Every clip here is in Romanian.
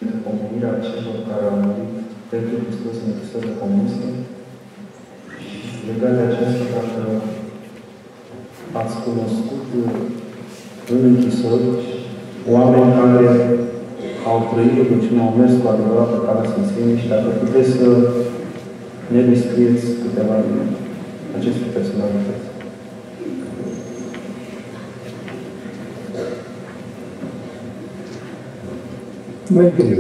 pomenirea celor care au murit pentru Hristos în închisoare comuniste. Legat de aceasta, dacă ați cunoscut în închisori oameni care au trăit rugăciunea, au mers cu adevărat pe calea Sfințeniei și dacă puteți să ne descrieți câteva din aceste personalități. Mai greu.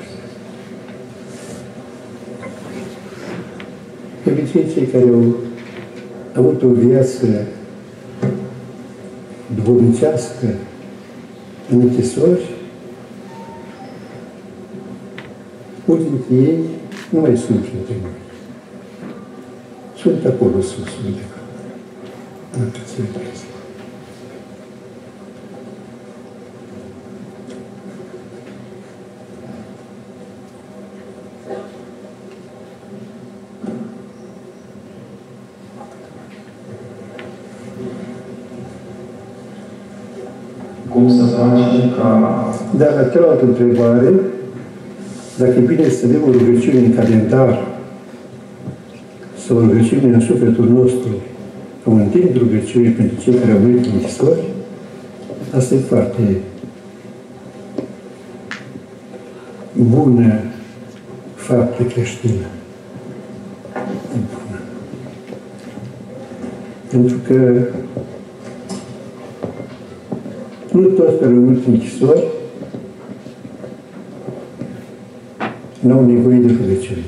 De obicei, cei care au avut o viață duhovnicească în închisori, mulți dintre ei nu mai sunt între noi. Sunt acolo sus, undeva. Dacă se vedeți. Cum să face ca... Dar la cealaltă întrebare, dacă e bine să avem o rugăciune în calendar sau o rugăciune în sufletul nostru, sau un timp de rugăciune pentru cei care au murit în închisori, asta e foarte bună faptă creștină. E bună. Pentru că nu toți care au murit în închisori n-au nevoie de rugăciune.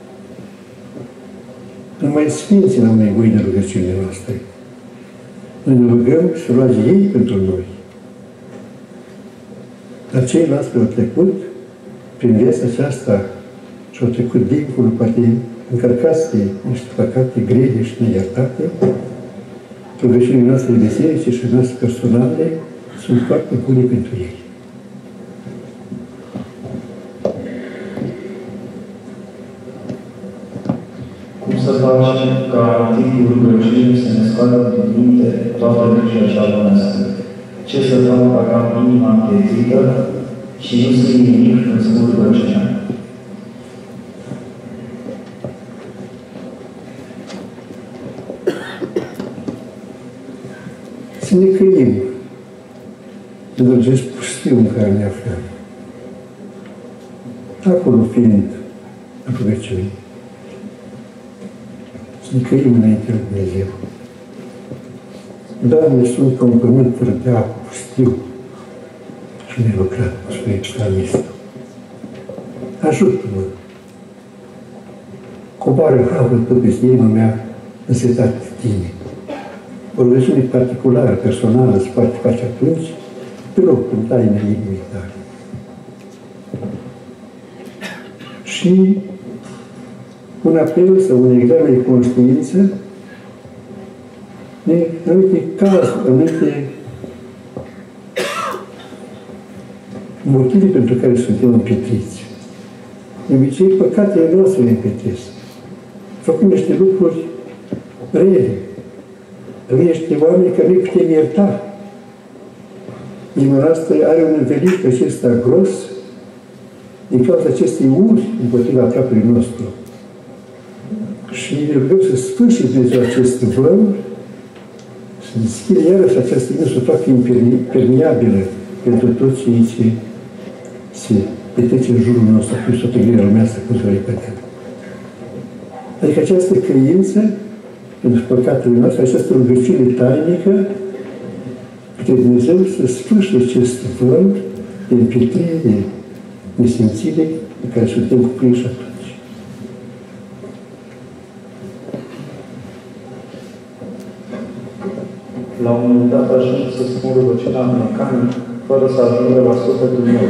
Numai Sfinții n-au nevoie de rugăciunea noastră. Noi ne rugăm și roage ei pentru noi. Dar ceilalți care au trecut prin viața aceasta și au trecut dincolo, poate încărcați de niște păcate grele și neiertate, rugăciunile noastre biserice și noastre personale sunt foarte bune pentru ei. Cum să facem ca în timpul rugăciunii să ne scoată din minte toată grija cea lumească? Ce să fac dacă am inima împietrită și nu sunt nimic când spun rugăciunea? Să ne căim de acest pustiu în care ne aflăm. Acolo fiind în rugăciune. Să ne căim înainte lui Dumnezeu. Doamne, sunt ca un pământ fără de apă, pustiu și nelucrat, cum spune psalmistul. Ajută-mă! Coboară harul tău peste inima mea însetat de tine. O rugăciune particulară, personală, se poate face atunci, pe loc, în taina inimii tale. Și un apel sau un examen de conștiință de anumite cazuri, anumite motive pentru care suntem împietriți. De obicei, păcatele noastre ne împietesc. Făcând niște lucruri rele. Avem niște oameni care nu putem ierta. Inima noastră are un învelic acesta gros din cauza acestei uri împotriva aproapelui nostru. Și ne rugăm să sfârșit Dumnezeu acest văl, să deschide iarăși această inimă, să o facă impermeabilă pentru toți cei ce se petrece în jurul nostru, plus toată ghirea lumească, cum să o repetăm. Adică această căință pentru păcatele noastre, această rugăciune tainică, către Dumnezeu să sfârșie acest văl de împietrire, de nesimțire în care suntem cuprinși atunci. La un moment dat ajung să spun rugăciunea mecanic, fără să ajungă la sufletul meu.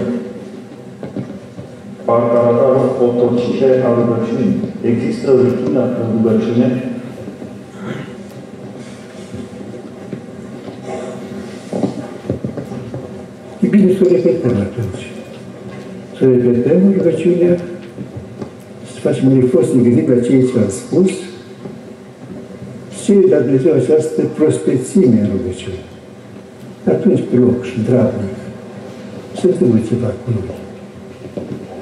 Parcă ar avea o potocire a rugăciunii. Există rutină în rugăciune? E bine să o repetăm atunci. Să repetăm rugăciunea, să facem un efort să ne gândim la ceea ce am spus și la Dumnezeu această prospețime în rugăciune. Atunci, pe loc și drabnic, să întâmplă ceva cu noi.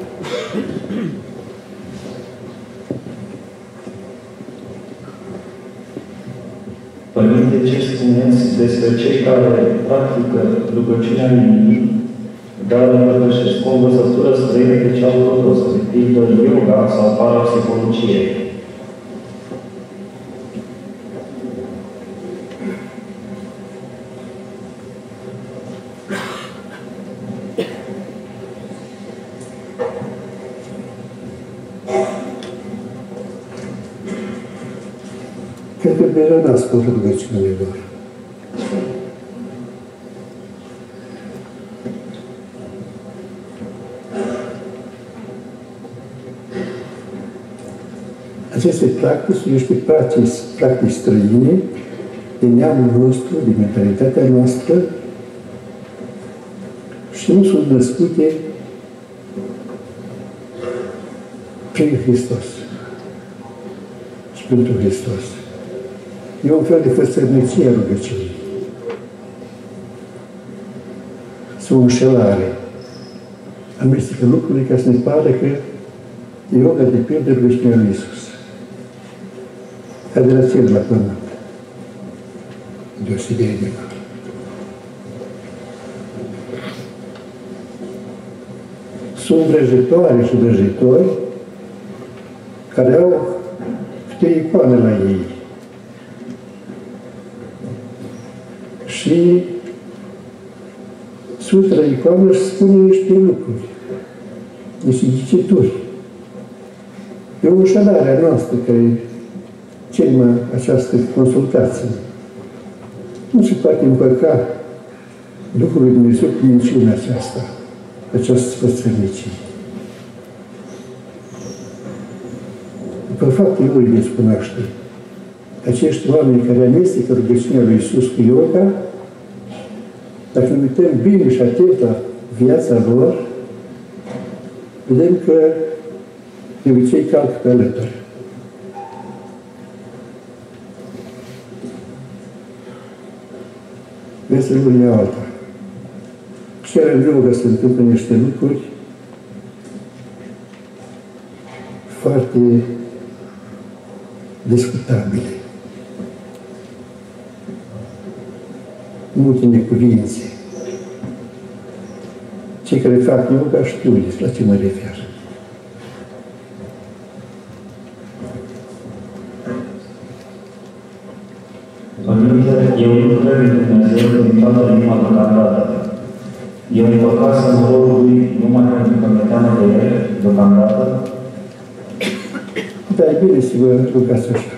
ce spuneți despre cei care practică rugăciunea inimii, dar împărtășesc o învățătură străină de cea ortodoxă, de pildă yoga sau parapsihologie? Cred că Dumnezeu n-a ascultat rugăciunile lor. Aceste practici sunt niște practici străine din neamul nostru, din mentalitatea noastră și nu sunt născute prin Hristos și pentru Hristos. E un fel de fățărnicie a rugăciunii. Sunt o înșelare. Amestecă lucrurile ca să ne pare că yoga depinde de rugăciunea lui Iisus. Ca de la cer la pământ. Deosebire de mare. Sunt vrăjitoare și vrăjitori care au câte icoane la ei. Și Sfântul la icoană își spune niște lucruri, niște ghicituri. E o înșelare a noastră care cerem această consultație. Nu se poate împăca Duhul lui Dumnezeu cu minciunea aceasta, această sfățărnicie. După faptul lui veți cunoaște acești oameni care amestecă rugăciunea lui Iisus cu yoga, dacă ne uităm bine și atent la viața lor, vedem că de obicei calcă pe alături. Viața lor e alta. Chiar în yoga se întâmplă niște lucruri foarte discutabile. Multe necuvințe. Cei care fac yoga știu la ce mă refer. Părinte, eu nu cred în Dumnezeu din toată inima deocamdată. Eu împăcasem rolului numai pentru că mi-e teamă de el deocamdată. Dar e bine să vă rugați așa.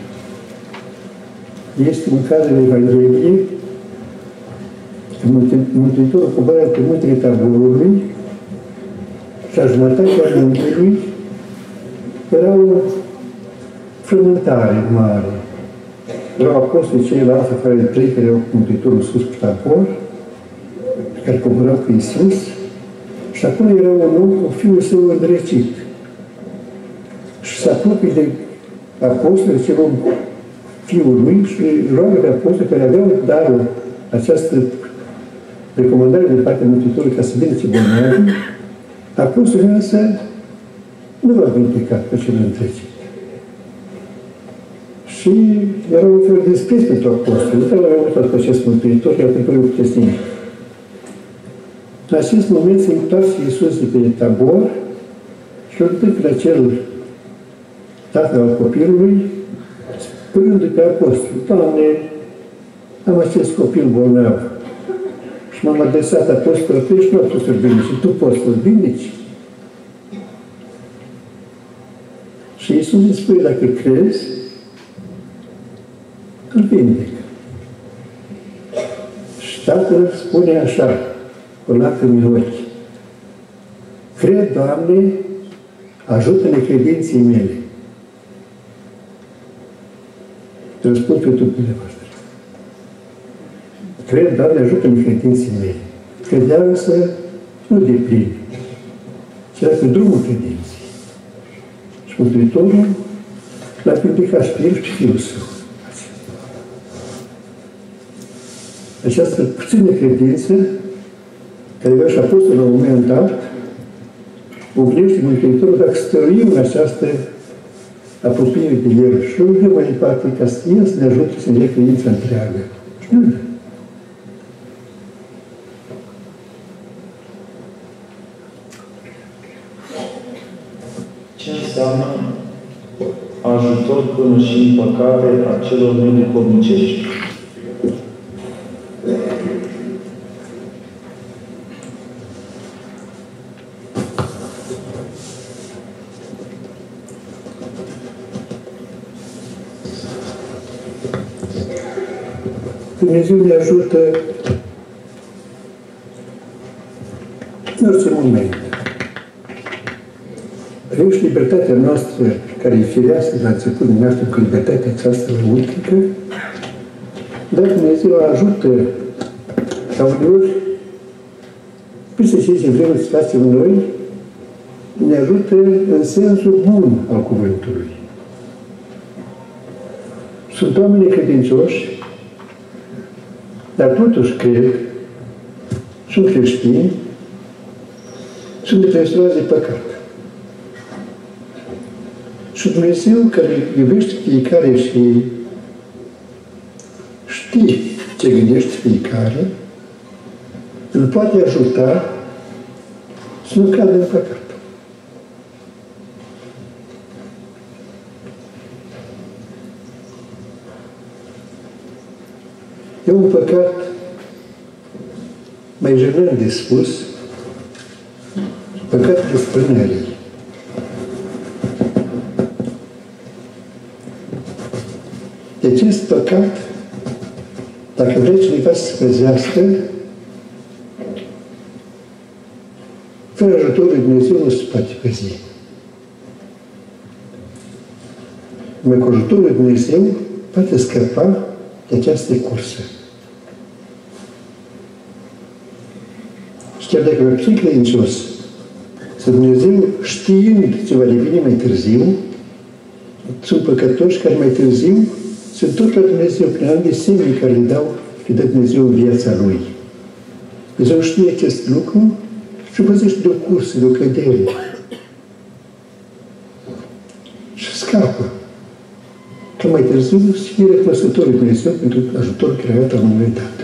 Este un caz în Evanghelie că Mântuitorul coboară pe muntele Taborului și la jumătatea muntelui era o frământare mare. Erau apostoli ceilalți afară de trei care erau cu Mântuitorul sus pe Tabor, care coborau cu Iisus, și acolo era un om cu fiul său îndrăcit. Și se apropie de apostoli, zice fiul lui și roagă pe apostoli care aveau darul, această recomandare de partea Mântuitorului ca să vindece bolnavi, apostolii însă nu l-au vindecat pe cel îndrăcit. Și era un fel de dispreț pentru apostoli. Dar l-au uitat pe acest Mântuitor, iar pentru că nu puteți nimic. În acest moment se întoarce Iisus de pe Tabor și îl duc la cel tatăl al copilului, spunându-i pe apostol: Doamne, am acest copil bolnav și m-am adresat apostolului tăi și nu a putut să-l vindeci. Și tu poți să-l vindeci? Și Iisus îi spune: dacă crezi, îl vindec. Și tatăl spune așa, cu lacrimi în ochi: cred, Doamne, ajută-ne credinții mele. Te răspund pe tu, dumneavoastră. Cred, Doamne, ajută-ne credinții mele. Credea însă nu de plin, ci era pe drumul credinței. Și Mântuitorul l-a vindecat și pe el și fiul său. Această puțină credință, care avea și apostolul la un moment dat, oglește Mântuitorul dacă stăruim în această apropie de El și rugăm mai departe ca să El să ne ajute să ne credința întreagă. Și nu. Ce înseamnă ajutor până și în păcate a celor neduhovnicești? Dumnezeu ne ajută în orice moment. Reuși libertatea noastră, care e firească la început, ne naștem cu libertatea aceasta lăuntrică, dar Dumnezeu ajută ca uneori, prin să știți vreme să facem noi, ne ajută în sensul bun al cuvântului. Sunt oameni credincioși, dar totuși cred, sunt creștini, sunt depresionați de păcat. Și Dumnezeu, care iubește fiecare și știe ce gândește fiecare, îl poate ajuta să nu cadă în păcat. E un păcat mai jenant de spus, păcatul răspânării. De acest păcat, dacă vrea cineva să se păzească, fără ajutorul lui Dumnezeu nu se poate păzi. Numai cu ajutorul lui Dumnezeu poate scăpa de această cursă. Și chiar dacă vă fi credincios, să Dumnezeu, știind ce va deveni mai târziu, sunt păcătoși care mai târziu se întorc la Dumnezeu prin anumite semne care le dă Dumnezeu în viața Lui. Dumnezeu știe acest lucru și o păzește de o cursă, de o cădere. Și scapă. Că mai târziu să fie recunoscător lui Dumnezeu pentru ajutorul creat la un moment dat.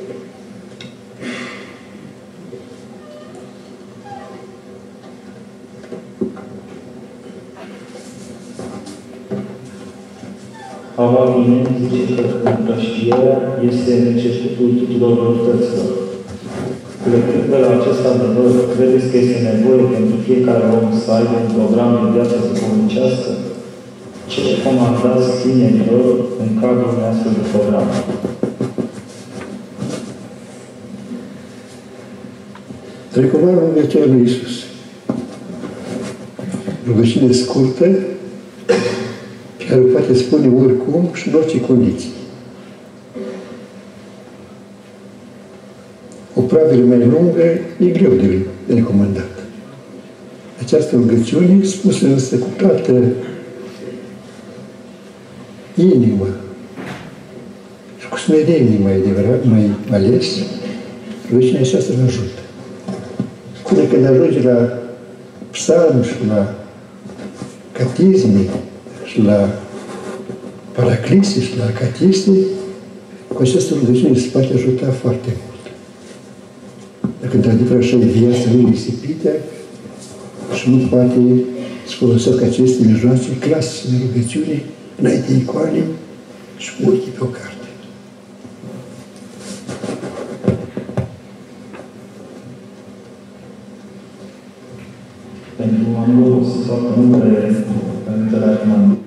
Avalinen zice că împrăștierea este începutul tuturor răutăților. Plecând de la acest adevăr, credeți că este nevoie pentru fiecare om să aibă un program de viață duhovnicească? Ce recomandați tinerilor în cadrul unui astfel de program? Recomand rugăciunea lui Iisus. Rugăciune scurtă, care o poate spune oricum și în orice condiții. O pravile mai lungă e greu de recomandat. Această rugăciune, spusă însă cu toată inima și cu smerenie mai adevărat, mai ales, rugăciunea aceasta vă ajută. Până când ajunge la psalm și la catisme, și la paraclise și la catisme, cu această rugăciune se poate ajuta foarte mult. Dacă într-adevăr așa e viața lui risipită și nu poate să folosească aceste mijloace clasice de rugăciune înainte icoane și cu ochii pe o carte. Pentru a nu să facă numele Părintele Armand,